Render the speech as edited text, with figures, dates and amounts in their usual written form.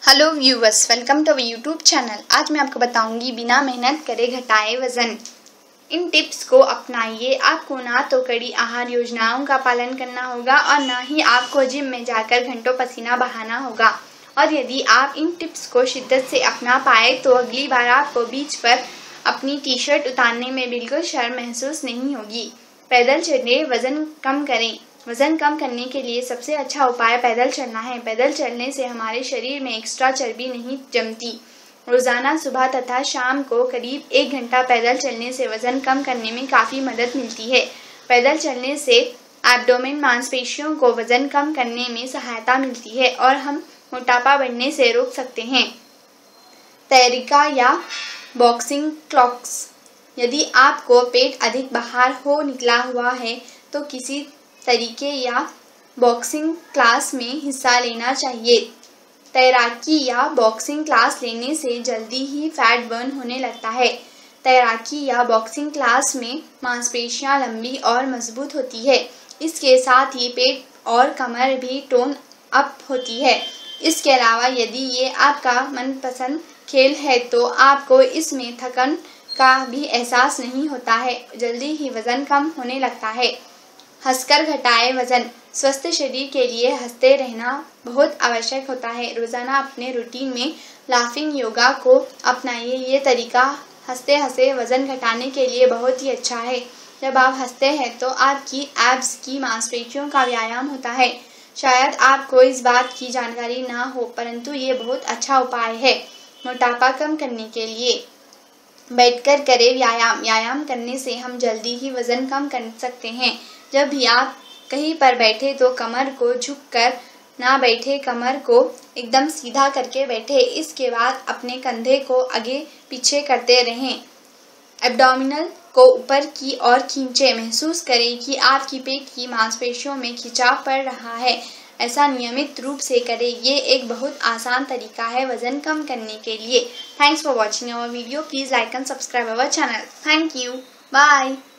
Hello viewers, welcome to our YouTube channel. आज मैं आपको बताऊंगी बिना मेहनत करे घटाए वजन। इन टिप्स को अपनाइए। आपको ना तो कड़ी आहार योजनाओं का पालन करना होगा और ना ही आपको जिम में जाकर घंटों पसीना बहाना होगा। और यदि आप इन टिप्स को शिद्दत से अपना पाए तो अगली बार आपको बीच पर अपनी टी शर्ट उतारने में बिल्कुल शर्म महसूस नहीं होगी। पैदल चलिए, वजन कम करें। वजन कम करने के लिए सबसे अच्छा उपाय पैदल चलना है। पैदल चलने से हमारे शरीर में एक्स्ट्रा चर्बी नहीं जमती। रोजाना सुबह तथा शाम को करीब 1 घंटा पैदल चलने से वजन कम करने में काफ़ी मदद मिलती है। पैदल चलने से एब्डोमेन मांसपेशियों को वजन कम करने में सहायता मिलती है और हम मोटापा बढ़ने से रोक सकते हैं। तैरिका या बॉक्सिंग क्लॉक्स। यदि आपको पेट अधिक बाहर हो निकला हुआ है तो किसी तरीके या बॉक्सिंग क्लास में हिस्सा लेना चाहिए। तैराकी या बॉक्सिंग क्लास लेने से जल्दी ही फैट बर्न होने लगता है। तैराकी या बॉक्सिंग क्लास में मांसपेशियां लंबी और मजबूत होती है। इसके साथ ही पेट और कमर भी टोन अप होती है। इसके अलावा यदि ये आपका मनपसंद खेल है तो आपको इसमें थकन का भी एहसास नहीं होता है। जल्दी ही वजन कम होने लगता है। हंसकर घटाए वजन। स्वस्थ शरीर के लिए हंसते रहना बहुत आवश्यक होता है। रोजाना अपने रूटीन में लाफिंग योगा को अपनाइए। ये तरीका हंसते हंसते वजन घटाने के लिए बहुत ही अच्छा है। जब आप हंसते हैं तो आपकी एब्स की मांसपेशियों का व्यायाम होता है। शायद आपको इस बात की जानकारी ना हो, परंतु ये बहुत अच्छा उपाय है मोटापा कम करने के लिए। बैठकर करें व्यायाम। व्यायाम करने से हम जल्दी ही वजन कम कर सकते हैं। जब भी आप कहीं पर बैठे तो कमर को झुककर ना बैठे, कमर को एकदम सीधा करके बैठे। इसके बाद अपने कंधे को आगे पीछे करते रहें। एब्डोमिनल को ऊपर की ओर खींचे। महसूस करें कि आपकी पेट की मांसपेशियों में खिंचाव पड़ रहा है। ऐसा नियमित रूप से करें। ये एक बहुत आसान तरीका है वजन कम करने के लिए। Thanks for watching our video. Please like and subscribe our channel. Thank you. Bye.